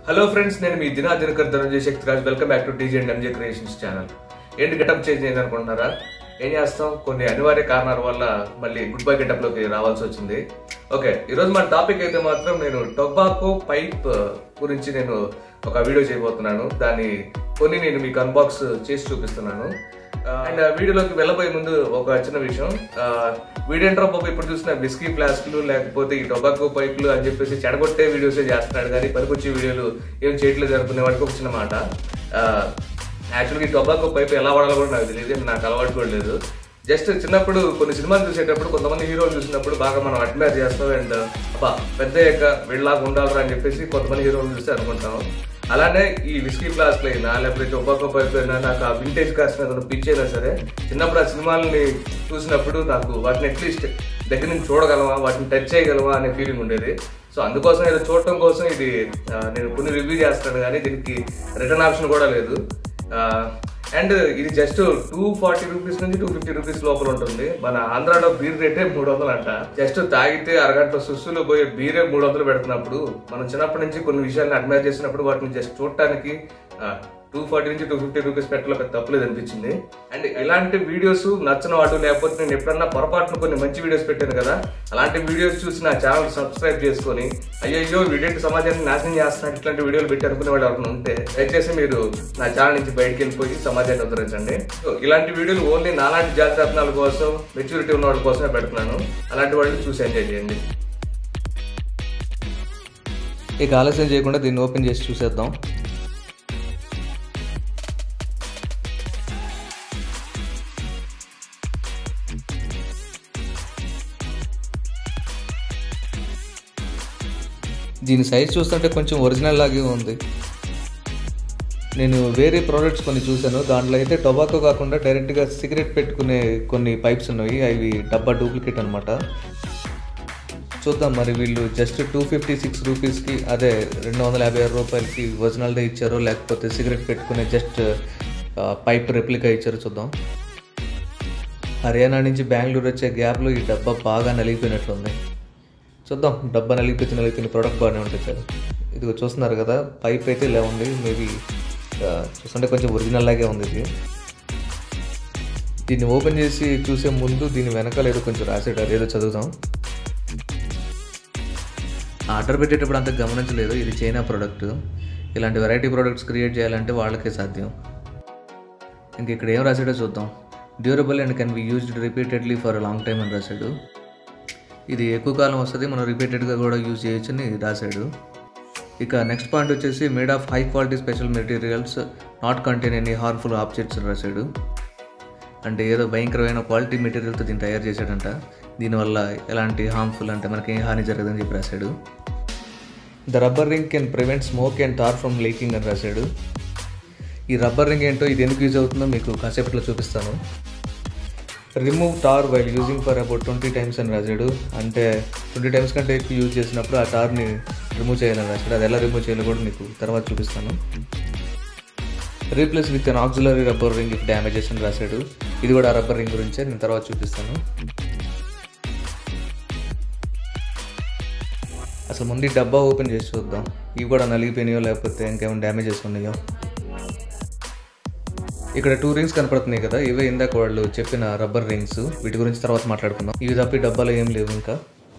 Hello friends, నేను మీ Dinakar Dhananjaya Shaktiraj. Welcome back to DJ and MJ creations channel. ఏంటి getup change అయింది అనుకుంటున్నారా? ఏం చేస్తాం, కొన్ని అనివార్య కారణాల వల్ల మళ్ళీ గుడ్ బై గెటప్ లోకి రావాల్సి వచ్చింది. ఓకే, ఈరోజు మన టాపిక్ అయితే మాత్రం నేను టొబాకో పైప్ గురించి నేను ఒక వీడియో చేయబోతున్నాను. కొన్ని నేను మీకు అన్బాక్స్ చేసి చూపిస్తున్నాను. అండ్ వీడియోలోకి వెళ్ళబోయే ముందు ఒక చిన్న విషయం, వీడియో ఎంట్రా బాబు ఇప్పుడు చూసిన బిస్కీ ఫ్లాస్క్లు లేకపోతే ఈ టొబాకో పైపులు అని చెప్పేసి చెడగొట్టే వీడియోసే చేస్తున్నాడు కానీ పనికొచ్చే వీడియోలు ఏం చేయట్లేదు అనుకునే వాడికి ఒక చిన్న మాట. యాక్చువల్గా ఈ టొబాకో పైపు ఎలా వాడాలో కూడా నాకు తెలియదు, నాకు అలవాటు కూడా లేదు. జస్ట్ చిన్నప్పుడు కొన్ని సినిమాలు చూసేటప్పుడు కొంతమంది హీరోలు చూసినప్పుడు బాగా మనం అడ్మైర్ చేస్తాం. అండ్ అబ్బా పెద్ద వీళ్ళలాగా ఉండాలరా అని చెప్పేసి కొంతమంది హీరోలు చూస్తే అనుకుంటాం. అలానే ఈ విస్కీ ఫ్లాస్క్ అయినా లేకపోతే టొబాకో పైప్ అయినా నాకు ఆ వింటేజ్ కార్స్ మీద పిచ్చైనా సరే చిన్నప్పుడు ఆ సినిమాలని చూసినప్పుడు నాకు వాటిని అట్లీస్ట్ దగ్గర నుంచి చూడగలమా, వాటిని టచ్ చేయగలమా అనే ఫీలింగ్ ఉండేది. సో అందుకోసం ఇది చూడటం కోసం ఇది నేను కొన్ని రివ్యూ చేస్తాను కానీ దీనికి రిటర్న్ ఆప్షన్ కూడా లేదు. అండ్ ఇది జస్ట్ 240 రూపీస్ నుంచి 250 రూపీస్ లోపల ఉంటుంది. మన ఆంధ్రాలో బీర్ రేటే 300 అంట. జస్ట్ తాగితే అరగంట సుస్సులో పోయే బీరే 300 పెడుతున్నప్పుడు మనం చిన్నప్పటి నుంచి కొన్ని విషయాలను అడ్మైర్ చేసినప్పుడు వాటిని జస్ట్ చూడటానికి 240 నుంచి 250 రూపీస్ పెట్టలో పెద్ద తప్పులేదు అనిపించింది. అండ్ ఇలాంటి వీడియోస్ నచ్చిన వాడు లేకపోతే నేను ఎప్పుడన్నా పొరపాటున కొన్ని మంచి వీడియోస్ పెట్టాను కదా, అలాంటి వీడియోస్ చూసి నా ఛానల్ సబ్స్క్రైబ్ చేసుకొని అయ్యో వీడియో సమాజాన్ని నాశనం చేస్తున్నట్టు ఇట్లాంటి వీడియోలు పెట్టి అనుకునే వాళ్ళు ఎవరైనా ఉంటే దయచేసి మీరు నా ఛానల్ నుంచి బయటకు వెళ్ళిపోయి సమాజాన్ని ఉద్ధరించండి. సో ఇలాంటి వీడియోలు ఓన్లీ నాలాంటి జాతరత్నాల కోసం, మెచ్యూరిటీ ఉన్న వాళ్ళ కోసమే పెడుతున్నాను. అలాంటి వాళ్ళని చూసి ఎంజాయ్ చేయండి. ఇక ఆలస్యం చేయకుండా దీన్ని ఓపెన్ చేసి చూసేద్దాం. దీని సైజ్ చూస్తుంటే కొంచెం ఒరిజినల్ లాగే ఉంది. నేను వేరే ప్రోడక్ట్స్ కొన్ని చూశాను, దాంట్లో అయితే టొబాకో కాకుండా డైరెక్ట్గా సిగరెట్ పెట్టుకునే కొన్ని పైప్స్ ఉన్నాయి. అవి డబ్బా డూప్లికేట్ అనమాట. చూద్దాం మరి వీళ్ళు జస్ట్ 256 రూపీస్కి, అదే 256 రూపాయలకి ఒరిజినల్దే ఇచ్చారో లేకపోతే సిగరెట్ పెట్టుకునే జస్ట్ పైప్ రెప్లికా ఇచ్చారో చూద్దాం. హర్యానా నుంచి బెంగళూరు వచ్చే గ్యాప్లో ఈ డబ్బా బాగా నలిగిపోయినట్లుంది. చూద్దాం, డబ్బా నలిగిపోయిన ప్రోడక్ట్ బాగానే ఉంటుంది సార్. ఇదిగో చూస్తున్నారు కదా, పైప్ అయితే ఇలా ఉంది. మేబీ చూస్తుంటే కొంచెం ఒరిజినల్ లాగే ఉంది ఇది. దీన్ని ఓపెన్ చేసి చూసే ముందు దీని వెనకాల ఏదో కొంచెం రాసాడు, అదేదో చదువుదాం. ఆర్డర్ పెట్టేటప్పుడు అంత గమనించలేదు, ఇది చైనా ప్రోడక్ట్. ఇలాంటి వెరైటీ ప్రోడక్ట్స్ క్రియేట్ చేయాలంటే వాళ్ళకే సాధ్యం. ఇంక ఇక్కడ ఏం రాసాడో చూద్దాం. Durable and can be used repeatedly for a long time అని రాశాడు. ఇది ఎక్కువ కాలం వస్తుంది, మనం రిపీటెడ్గా కూడా యూజ్ చేయొచ్చని రాశాడు. ఇక నెక్స్ట్ పాయింట్ వచ్చేసి made of high quality special materials not contain any harmful objects అని రాశాడు. అంటే ఏదో భయంకరమైన క్వాలిటీ మెటీరియల్తో దీన్ని తయారు చేశాడంట. దీనివల్ల ఎలాంటి హార్మ్ఫుల్ అంటే మనకి ఏం హాని జరగదని చెప్పి రాశాడు. The rubber ring can prevent smoke and tar from leaking అని రాశాడు. ఈ రబ్బర్ రింగ్ ఏంటో, ఇది ఎందుకు యూజ్ అవుతుందో మీకు కాసేపట్లో చూపిస్తాను. Remove tar while using for about 20 times అని రాశాడు. అంటే 20 టైమ్స్ కంటే ఎక్కువ యూజ్ చేసినప్పుడు ఆ టార్ని రిమూవ్ చేయాలని రాశాడు. అది ఎలా రిమూవ్ చేయాలో కూడా మీకు తర్వాత చూపిస్తాను. Replace with an auxiliary rubber ring if damages అని రాశాడు. ఇది కూడా ఆ రబ్బర్ రింగ్ గురించే, నేను తర్వాత చూపిస్తాను. అసలు ముందు ఈ డబ్బా ఓపెన్ చేసి చూద్దాం, ఇవి కూడా నలిగిపోయినాయో లేకపోతే ఇంకేమైనా డ్యామేజెస్ ఉన్నాయో. ఇక్కడ 2 రింగ్స్ కనపడుతున్నాయి కదా, ఇవే ఇందాక వాళ్ళు చెప్పిన రబ్బర్ రింగ్స్. వీటి గురించి తర్వాత మాట్లాడుకుందాం. ఇవి తప్పి డబ్బాలో ఏం లేవు. ఇంకా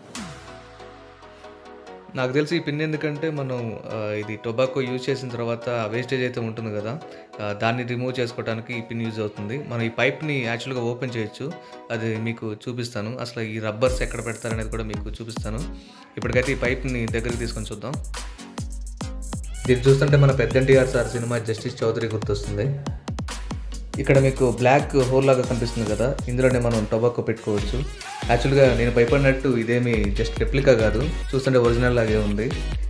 నాకు తెలిసి ఈ పిన్ ఎందుకంటే మనం ఇది టొబాకో యూజ్ చేసిన తర్వాత వేస్టేజ్ అయితే ఉంటుంది కదా, దాన్ని రిమూవ్ చేసుకోవడానికి ఈ పిన్ యూజ్ అవుతుంది. మనం ఈ పైప్ని యాక్చువల్గా ఓపెన్ చేయొచ్చు, అది మీకు చూపిస్తాను. అసలు ఈ రబ్బర్స్ ఎక్కడ పెడతారనేది కూడా మీకు చూపిస్తాను. ఇప్పటికైతే ఈ పైప్ని దగ్గరికి తీసుకొని చూద్దాం. దీన్ని చూస్తుంటే మన పెద్ద NTR sir cinema Justice Chowdary గుర్తొస్తుంది. ఇక్కడ మీకు బ్లాక్ హోల్ లాగా కనిపిస్తుంది కదా, ఇందులోనే మనం టొబాకో పెట్టుకోవచ్చు. యాక్చువల్గా నేను భయపడినట్టు ఇదేమి జస్ట్ రెప్లికా కాదు, చూస్తుంటే ఒరిజినల్ లాగే ఉంది.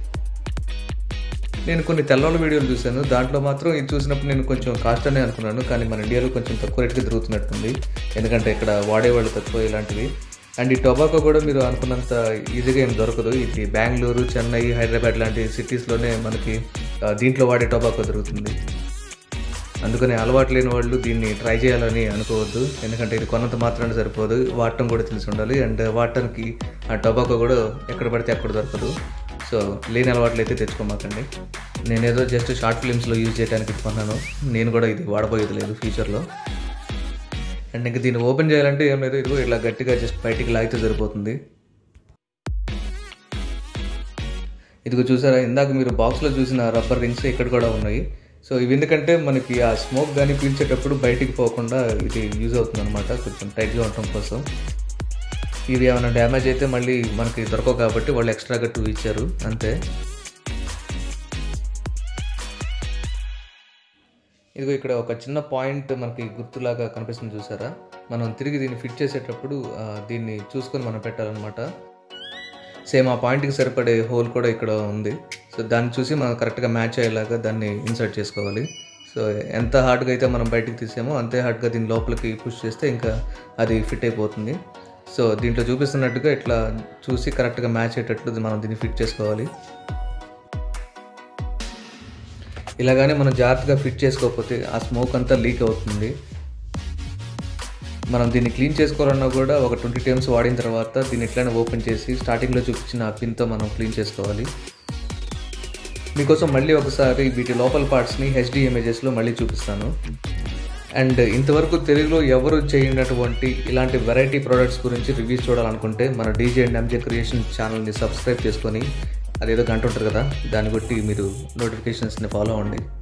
నేను కొన్ని తెల్లవాళ్ళ వీడియోలు చూశాను, దాంట్లో మాత్రం ఇది చూసినప్పుడు నేను కొంచెం కాస్ట్ అనే అనుకున్నాను. కానీ మన ఇండియాలో కొంచెం తక్కువ రేట్కి దొరుకుతున్నట్టుంది, ఎందుకంటే ఇక్కడ వాడేవాళ్ళు తక్కువ ఇలాంటివి. అండ్ ఈ టొబాకో కూడా మీరు అనుకున్నంత ఈజీగా ఏం దొరకదు. ఇది బెంగళూరు, చెన్నై, హైదరాబాద్ లాంటి సిటీస్లోనే మనకి దీంట్లో వాడే టొబాకో దొరుకుతుంది. అందుకని అలవాటు లేని వాళ్ళు దీన్ని ట్రై చేయాలని అనుకోవద్దు, ఎందుకంటే ఇది కొన్నంత మాత్రాన్ని సరిపోదు, వాడటం కూడా తెలిసి ఉండాలి. అండ్ వాడటానికి ఆ టొబాకో కూడా ఎక్కడ పడితే అక్కడ దొరకదు. సో లేని అలవాట్లు అయితే తెచ్చుకోమాకండి. నేనేదో జస్ట్ షార్ట్ ఫిలిమ్స్లో యూజ్ చేయడానికి కొన్నాను, నేను కూడా ఇది వాడబోయేది లేదు ఫ్యూచర్లో. అండ్ ఇంక దీన్ని ఓపెన్ చేయాలంటే ఏం లేదు, ఇదిగో ఇట్లా గట్టిగా జస్ట్ బయటికి లాగితే సరిపోతుంది. ఇదిగో చూసారా, ఇందాక మీరు బాక్స్లో చూసిన రబ్బర్ రింగ్స్ ఇక్కడ కూడా ఉన్నాయి. సో ఇవి ఎందుకంటే మనకి ఆ స్మోక్ కానీ పీల్చేటప్పుడు బయటికి పోకుండా ఇది యూజ్ అవుతుంది అనమాట, కొంచెం టైట్గా ఉండటం కోసం. ఇవి ఏమైనా డ్యామేజ్ అయితే మళ్ళీ మనకి దొరకవు కాబట్టి వాళ్ళు ఎక్స్ట్రాగా 2 ఇచ్చారు అంతే. ఇదిగో ఇక్కడ ఒక చిన్న పాయింట్ మనకి గుర్తులాగా కనిపిస్తుంది చూసారా, మనం తిరిగి దీన్ని ఫిట్ చేసేటప్పుడు దీన్ని చూసుకొని మనం పెట్టాలన్నమాట. సేమ్ ఆ పాయింట్కి సరిపడే హోల్ కూడా ఇక్కడ ఉంది. సో దాన్ని చూసి మనం కరెక్ట్గా మ్యాచ్ అయ్యేలాగా దాన్ని ఇన్సర్ట్ చేసుకోవాలి. సో ఎంత హార్డ్గా అయితే మనం బయటికి తీసామో అంతే హార్డ్గా దీని లోపలికి పుష్ చేస్తే ఇంకా అది ఫిట్ అయిపోతుంది. సో దీంట్లో చూపిస్తున్నట్టుగా ఇట్లా చూసి కరెక్ట్గా మ్యాచ్ అయ్యేటట్లు మనం దీన్ని ఫిట్ చేసుకోవాలి. ఇలాగానే మనం జాగ్రత్తగా ఫిట్ చేసుకోకపోతే ఆ స్మోక్ అంతా లీక్ అవుతుంది. మనం దీన్ని క్లీన్ చేసుకోవాలన్నా కూడా ఒక 20 టైమ్స్ వాడిన తర్వాత దీన్ని ఇట్లానే ఓపెన్ చేసి స్టార్టింగ్లో చూపించిన ఆ పిన్తో మనం క్లీన్ చేసుకోవాలి. మీకోసం మళ్ళీ ఒకసారి వీటి లోపల పార్ట్స్ని HD ఇమేజెస్లో మళ్ళీ చూపిస్తాను. అండ్ ఇంతవరకు తెలుగులో ఎవరు చేయనటువంటి ఇలాంటి వెరైటీ ప్రోడక్ట్స్ గురించి రివ్యూస్ చూడాలనుకుంటే మన DJ&MJ క్రియేషన్ ఛానల్ని సబ్స్క్రైబ్ చేసుకొని అదేదో గంట ఉంటుంది కదా దాన్ని బట్టి మీరు నోటిఫికేషన్స్ని ఫాలో అవ్వండి.